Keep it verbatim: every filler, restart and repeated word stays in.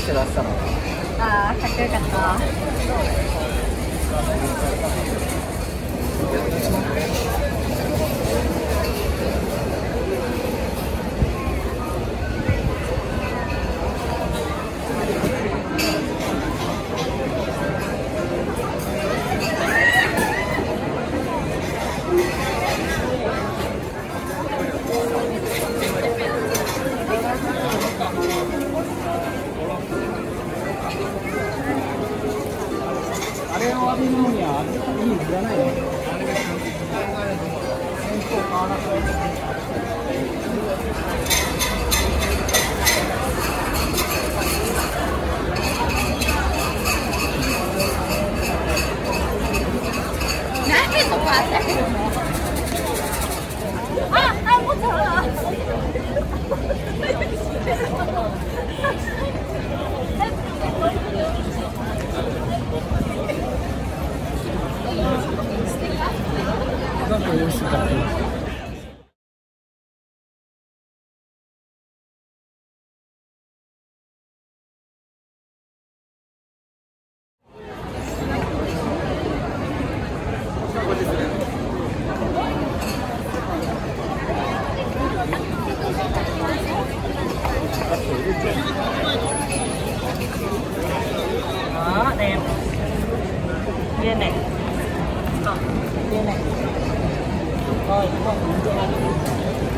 店出したの。 ああ、かっこよかった。 あれを浴びるのにはいいのいらないの。 なんでそこあったけども。あ、あ、もっと。 なんか様子が。 Đó, đẹp. Viên này. Viên này. Rồi, không.